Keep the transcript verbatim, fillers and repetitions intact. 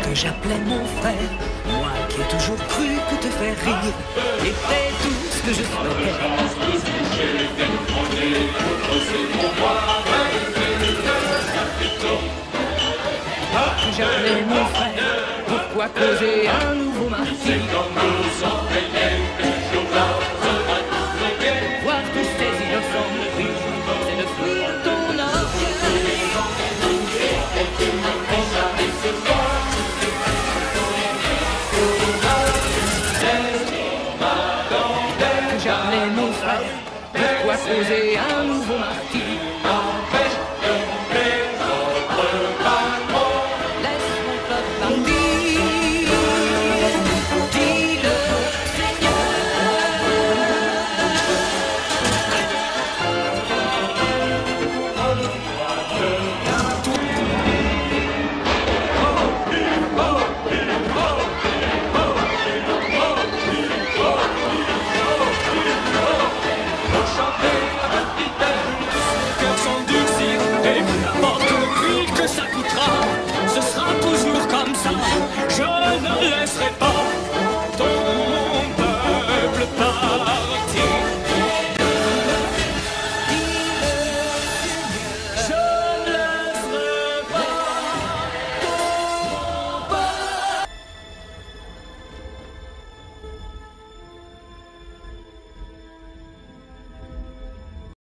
que j'appelais mon frère, moi qui ai toujours cru que te faire rire était tout ce que je souhaitais. Ah, que j'appelais mon frère, pourquoi causer un nouveau martyr? C'est comme nous, on toujours là.